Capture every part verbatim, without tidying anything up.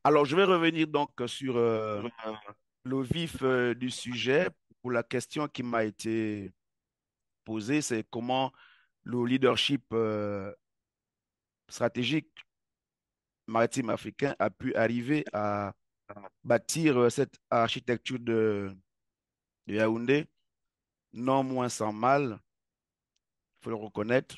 Alors, je vais revenir donc sur euh, le vif euh, du sujet pour la question qui m'a été posée, c'est comment le leadership euh, stratégique maritime africain a pu arriver à bâtir euh, cette architecture de, de Yaoundé, non moins sans mal, il faut le reconnaître.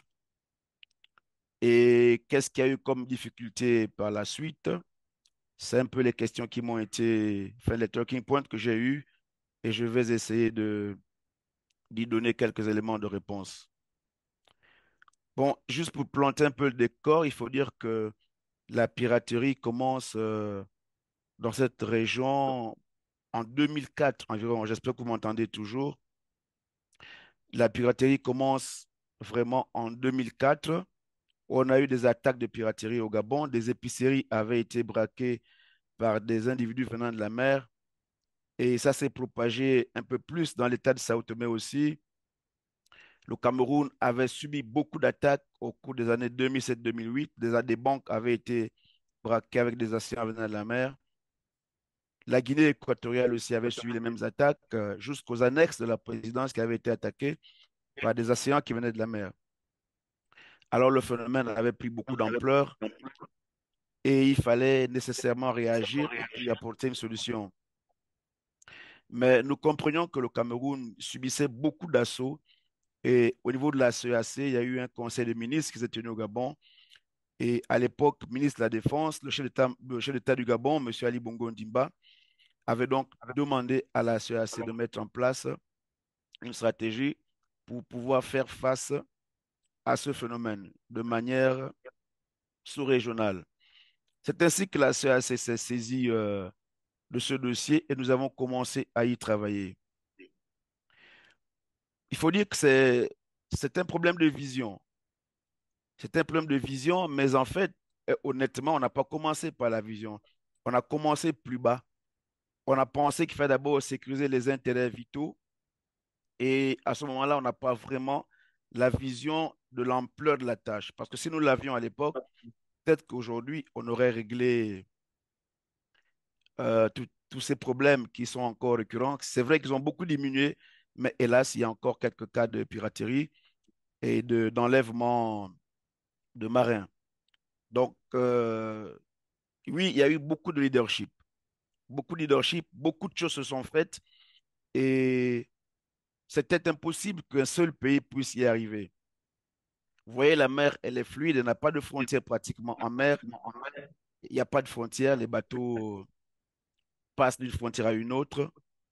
Et qu'est-ce qu'il y a eu comme difficulté par la suite? C'est un peu les questions qui m'ont été, enfin, les talking points que j'ai eus, et je vais essayer de d'y donner quelques éléments de réponse. Bon, juste pour planter un peu le décor, il faut dire que la piraterie commence euh, dans cette région en deux mille quatre environ. J'espère que vous m'entendez toujours. La piraterie commence vraiment en deux mille quatre. On a eu des attaques de piraterie au Gabon. Des épiceries avaient été braquées par des individus venant de la mer. Et ça s'est propagé un peu plus dans l'état de Sao Tomé aussi. Le Cameroun avait subi beaucoup d'attaques au cours des années deux mille sept-deux mille huit. Des, des banques avaient été braquées avec des assaillants venant de la mer. La Guinée équatoriale aussi avait subi les mêmes attaques euh, jusqu'aux annexes de la présidence qui avaient été attaquées par des assaillants qui venaient de la mer. Alors le phénomène avait pris beaucoup d'ampleur et il fallait nécessairement réagir et puis apporter une solution. Mais nous comprenions que le Cameroun subissait beaucoup d'assauts et au niveau de la C E A C, il y a eu un conseil de ministres qui s'est tenu au Gabon. Et à l'époque, ministre de la Défense, le chef d'État, le chef d'État du Gabon, M. Ali Bongo Ndimba, avait donc demandé à la C E A C de mettre en place une stratégie pour pouvoir faire face à ce phénomène de manière sous-régionale. C'est ainsi que la C E A C s'est saisie euh, de ce dossier et nous avons commencé à y travailler. Il faut dire que c'est, c'est un problème de vision. C'est un problème de vision, mais en fait, euh, honnêtement, on n'a pas commencé par la vision. On a commencé plus bas. On a pensé qu'il fallait d'abord sécuriser les intérêts vitaux et à ce moment-là, on n'a pas vraiment la vision de l'ampleur de la tâche. Parce que si nous l'avions à l'époque, peut-être qu'aujourd'hui, on aurait réglé euh, tout- tous ces problèmes qui sont encore récurrents. C'est vrai qu'ils ont beaucoup diminué, mais hélas, il y a encore quelques cas de piraterie et de, d'enlèvement de marins. Donc, euh, oui, il y a eu beaucoup de leadership. Beaucoup de leadership, beaucoup de choses se sont faites et c'était impossible qu'un seul pays puisse y arriver. Vous voyez, la mer, elle est fluide, elle n'a pas de frontières pratiquement. En mer, il n'y a pas de frontières, les bateaux passent d'une frontière à une autre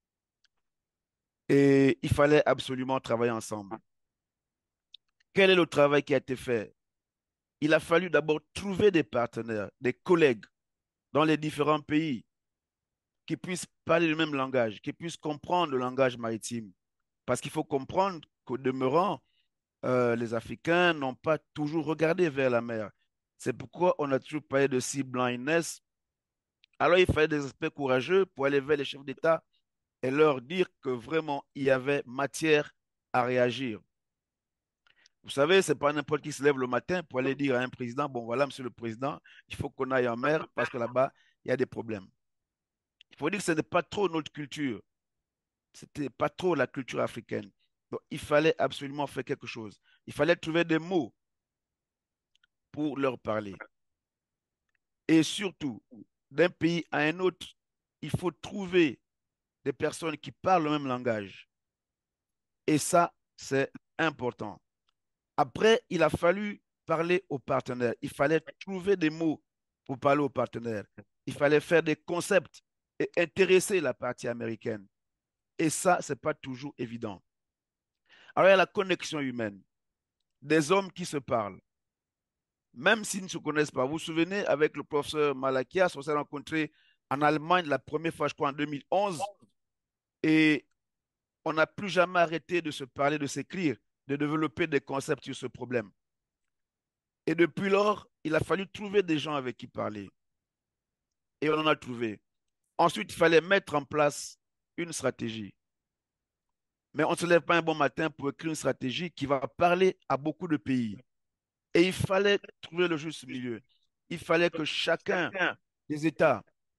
et il fallait absolument travailler ensemble. Quel est le travail qui a été fait? Il a fallu d'abord trouver des partenaires, des collègues dans les différents pays qui puissent parler le même langage, qui puissent comprendre le langage maritime. Parce qu'il faut comprendre qu'au demeurant, euh, les Africains n'ont pas toujours regardé vers la mer. C'est pourquoi on a toujours parlé de sea blindness. Alors il fallait des aspects courageux pour aller vers les chefs d'État et leur dire que vraiment il y avait matière à réagir. Vous savez, c'est pas n'importe qui se lève le matin pour aller dire à un président, bon voilà, monsieur le président, il faut qu'on aille en mer parce que là-bas, il y a des problèmes. Il faut dire que ce n'est pas trop notre culture. C'était pas trop la culture africaine. Donc, il fallait absolument faire quelque chose. Il fallait trouver des mots pour leur parler. Et surtout, d'un pays à un autre, il faut trouver des personnes qui parlent le même langage. Et ça, c'est important. Après, il a fallu parler aux partenaires. Il fallait trouver des mots pour parler aux partenaires. Il fallait faire des concepts et intéresser la partie américaine. Et ça, ce n'est pas toujours évident. Alors, il y a la connexion humaine, des hommes qui se parlent, même s'ils ne se connaissent pas. Vous vous souvenez, avec le professeur Malakias, on s'est rencontrés en Allemagne la première fois, je crois, en deux mille onze, et on n'a plus jamais arrêté de se parler, de s'écrire, de développer des concepts sur ce problème. Et depuis lors, il a fallu trouver des gens avec qui parler. Et on en a trouvé. Ensuite, il fallait mettre en place une stratégie. Mais on ne se lève pas un bon matin pour écrire une stratégie qui va parler à beaucoup de pays. Et il fallait trouver le juste milieu. Il fallait que chacun des États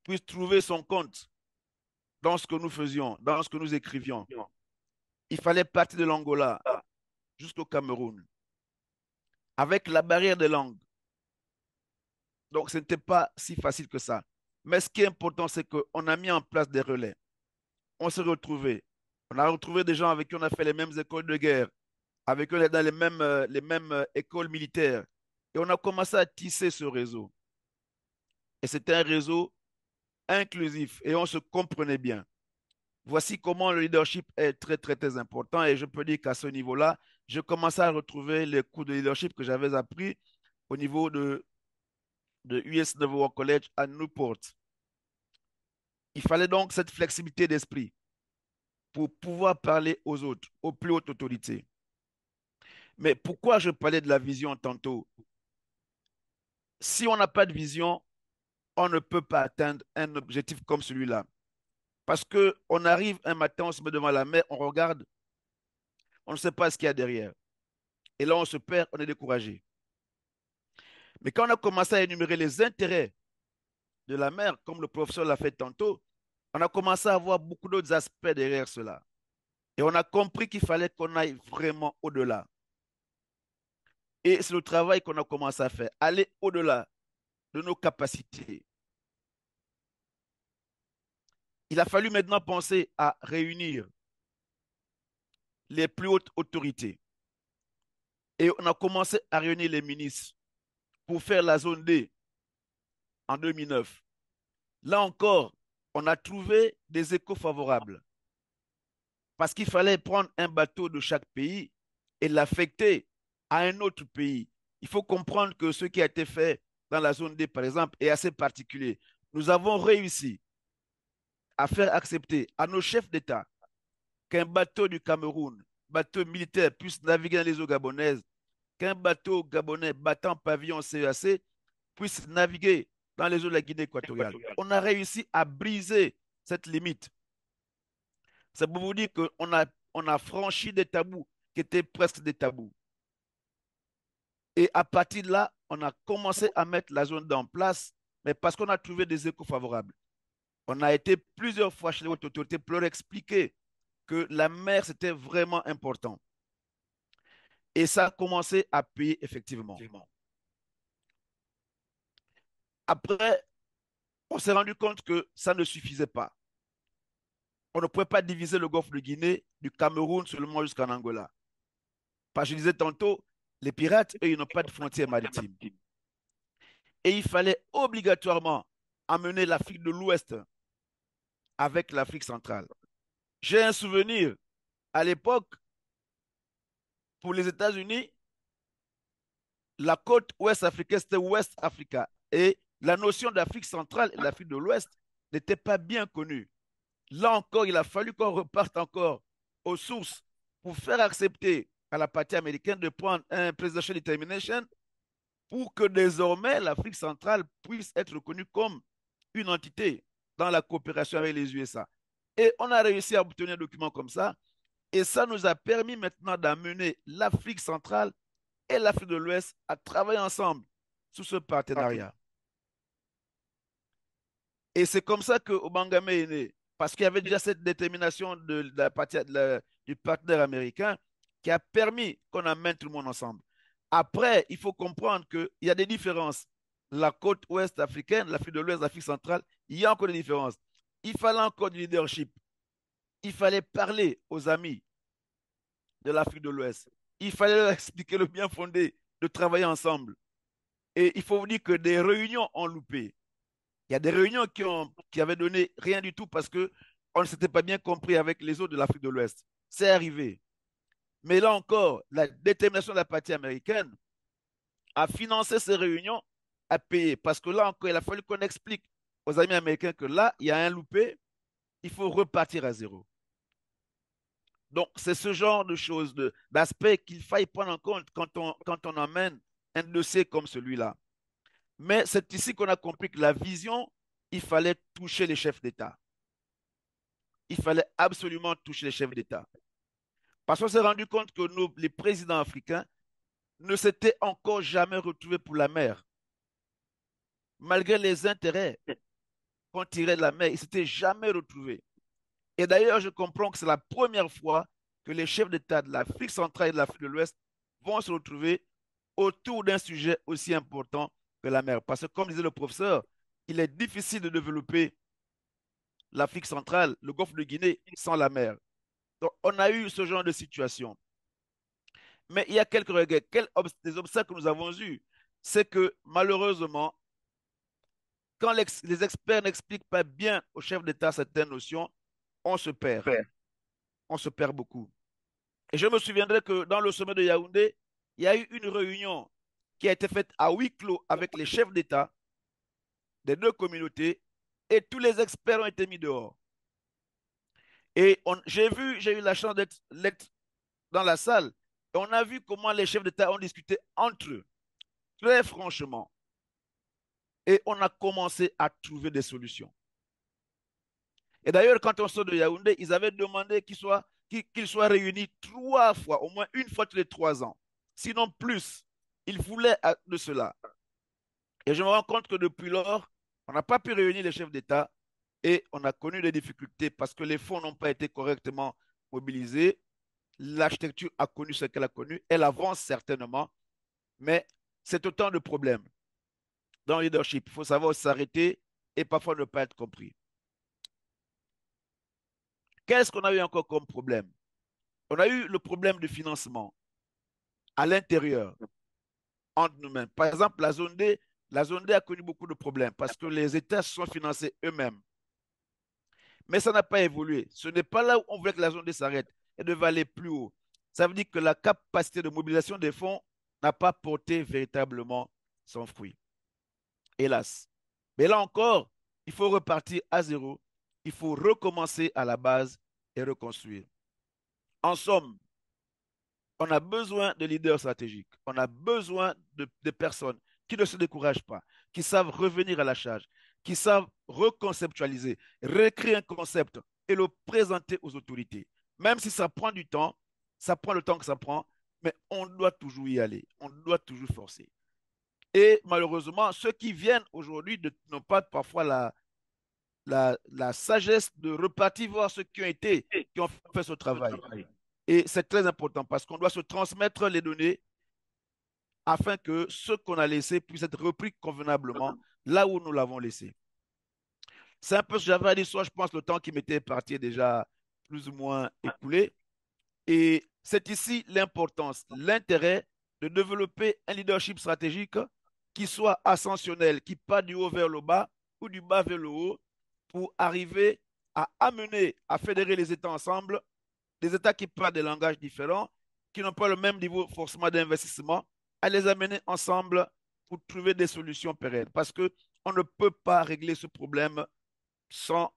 puisse trouver son compte dans ce que nous faisions, dans ce que nous écrivions. Il fallait partir de l'Angola jusqu'au Cameroun, avec la barrière des langues. Donc, ce n'était pas si facile que ça. Mais ce qui est important, c'est qu'on a mis en place des relais. On s'est retrouvés. On a retrouvé des gens avec qui on a fait les mêmes écoles de guerre, avec eux dans les mêmes, euh, les mêmes euh, écoles militaires. Et on a commencé à tisser ce réseau. Et c'était un réseau inclusif et on se comprenait bien. Voici comment le leadership est très, très, très important. Et je peux dire qu'à ce niveau-là, je commençais à retrouver les cours de leadership que j'avais appris au niveau de, de U S Naval College à Newport. Il fallait donc cette flexibilité d'esprit pour pouvoir parler aux autres, aux plus hautes autorités. Mais pourquoi je parlais de la vision tantôt? Si on n'a pas de vision, on ne peut pas atteindre un objectif comme celui-là. Parce qu'on arrive un matin, on se met devant la mer, on regarde, on ne sait pas ce qu'il y a derrière. Et là, on se perd, on est découragé. Mais quand on a commencé à énumérer les intérêts de la mer, comme le professeur l'a fait tantôt, on a commencé à voir beaucoup d'autres aspects derrière cela. Et on a compris qu'il fallait qu'on aille vraiment au-delà. Et c'est le travail qu'on a commencé à faire, aller au-delà de nos capacités. Il a fallu maintenant penser à réunir les plus hautes autorités. Et on a commencé à réunir les ministres pour faire la zone D en deux mille neuf. Là encore, on a trouvé des échos favorables parce qu'il fallait prendre un bateau de chaque pays et l'affecter à un autre pays. Il faut comprendre que ce qui a été fait dans la zone D, par exemple, est assez particulier. Nous avons réussi à faire accepter à nos chefs d'État qu'un bateau du Cameroun, bateau militaire, puisse naviguer dans les eaux gabonaises, qu'un bateau gabonais battant pavillon C E C puisse naviguer dans les eaux de la Guinée équatoriale. On a réussi à briser cette limite. C'est pour vous dire qu'on a, on a franchi des tabous qui étaient presque des tabous. Et à partir de là, on a commencé à mettre la zone en place, mais parce qu'on a trouvé des échos favorables. On a été plusieurs fois chez les hautes autorités pour leur expliquer que la mer, c'était vraiment important. Et ça a commencé à payer effectivement. Après, on s'est rendu compte que ça ne suffisait pas. On ne pouvait pas diviser le golfe de Guinée du Cameroun seulement jusqu'en Angola. Parce que je disais tantôt, les pirates, eux, ils n'ont pas de frontières maritimes. Et il fallait obligatoirement amener l'Afrique de l'Ouest avec l'Afrique centrale. J'ai un souvenir, à l'époque, pour les États-Unis, la côte ouest africaine, c'était West Africa. Et la notion d'Afrique centrale et d'Afrique de l'Ouest n'était pas bien connue. Là encore, il a fallu qu'on reparte encore aux sources pour faire accepter à la partie américaine de prendre un presidential determination pour que désormais l'Afrique centrale puisse être reconnue comme une entité dans la coopération avec les U S A. Et on a réussi à obtenir un document comme ça. Et ça nous a permis maintenant d'amener l'Afrique centrale et l'Afrique de l'Ouest à travailler ensemble sous ce partenariat. Et c'est comme ça que Obangame est né, parce qu'il y avait déjà cette détermination de, de la partie, de la, du partenaire américain qui a permis qu'on amène tout le monde ensemble. Après, il faut comprendre qu'il y a des différences. La côte ouest africaine, l'Afrique de l'Ouest, l'Afrique centrale, il y a encore des différences. Il fallait encore du leadership. Il fallait parler aux amis de l'Afrique de l'Ouest. Il fallait leur expliquer le bien fondé de travailler ensemble. Et il faut vous dire que des réunions ont loupé. Il y a des réunions qui, ont, qui avaient donné rien du tout parce qu'on ne s'était pas bien compris avec les autres de l'Afrique de l'Ouest. C'est arrivé. Mais là encore, la détermination de la partie américaine a financé ces réunions, a payé. Parce que là encore, il a fallu qu'on explique aux amis américains que là, il y a un loupé, il faut repartir à zéro. Donc, c'est ce genre de choses, d'aspects qu'il faille prendre en compte quand on, quand on emmène un dossier comme celui-là. Mais c'est ici qu'on a compris que la vision, il fallait toucher les chefs d'État. Il fallait absolument toucher les chefs d'État. Parce qu'on s'est rendu compte que nous, les présidents africains ne s'étaient encore jamais retrouvés pour la mer, malgré les intérêts. qu'on tirait de la mer. Ils ne s'étaient jamais retrouvés. Et d'ailleurs, je comprends que c'est la première fois que les chefs d'État de l'Afrique centrale et de l'Afrique de l'Ouest vont se retrouver autour d'un sujet aussi important que la mer. Parce que, comme disait le professeur, il est difficile de développer l'Afrique centrale, le golfe de Guinée, sans la mer. Donc, on a eu ce genre de situation. Mais il y a quelques regrets. Quels ob des obstacles que nous avons eus, c'est que malheureusement, quand les experts n'expliquent pas bien aux chefs d'État certaines notions, on se perd. On se perd beaucoup. Et je me souviendrai que dans le sommet de Yaoundé, il y a eu une réunion qui a été faite à huis clos avec les chefs d'État des deux communautés et tous les experts ont été mis dehors. Et j'ai vu, j'ai eu la chance d'être dans la salle et on a vu comment les chefs d'État ont discuté entre eux, très franchement. Et on a commencé à trouver des solutions. Et d'ailleurs, quand on sort de Yaoundé, ils avaient demandé qu'ils soient, qu'ils soient réunis trois fois, au moins une fois tous les trois ans. Sinon plus. Ils voulaient de cela. Et je me rends compte que depuis lors, on n'a pas pu réunir les chefs d'État et on a connu des difficultés parce que les fonds n'ont pas été correctement mobilisés. L'architecture a connu ce qu'elle a connu. Elle avance certainement, mais c'est autant de problèmes dans le leadership. Il faut savoir s'arrêter et parfois ne pas être compris. Qu'est-ce qu'on a eu encore comme problème? On a eu le problème du financement à l'intérieur, entre nous-mêmes. Par exemple, la zone D, la zone D a connu beaucoup de problèmes parce que les États se sont financés eux-mêmes. Mais ça n'a pas évolué. Ce n'est pas là où on voulait que la zone D s'arrête. Elle devait aller plus haut. Ça veut dire que la capacité de mobilisation des fonds n'a pas porté véritablement son fruit. Hélas. Mais là encore, il faut repartir à zéro. Il faut recommencer à la base et reconstruire. En somme, on a besoin de leaders stratégiques. On a besoin de, de personnes qui ne se découragent pas, qui savent revenir à la charge, qui savent reconceptualiser, réécrire un concept et le présenter aux autorités. Même si ça prend du temps, ça prend le temps que ça prend, mais on doit toujours y aller. On doit toujours forcer. Et malheureusement, ceux qui viennent aujourd'hui n'ont pas parfois la, la, la sagesse de repartir voir ceux qui ont été, qui ont fait ce travail. Et c'est très important parce qu'on doit se transmettre les données afin que ce qu'on a laissé puisse être repris convenablement là où nous l'avons laissé. C'est un peu ce que j'avais à dire, soit je pense le temps qui m'était parti est déjà plus ou moins écoulé. Et c'est ici l'importance, l'intérêt de développer un leadership stratégique qui soit ascensionnel, qui part du haut vers le bas ou du bas vers le haut pour arriver à amener, à fédérer les États ensemble, des États qui parlent des langages différents, qui n'ont pas le même niveau forcément d'investissement, à les amener ensemble pour trouver des solutions pérennes. Parce qu'on ne peut pas régler ce problème sans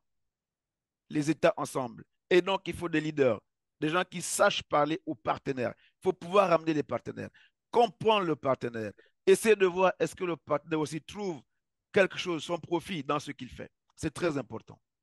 les États ensemble. Et donc, il faut des leaders, des gens qui sachent parler aux partenaires. Il faut pouvoir ramener les partenaires, comprendre le partenaire, essayer de voir est-ce que le partenaire aussi trouve quelque chose, son profit dans ce qu'il fait. C'est très important.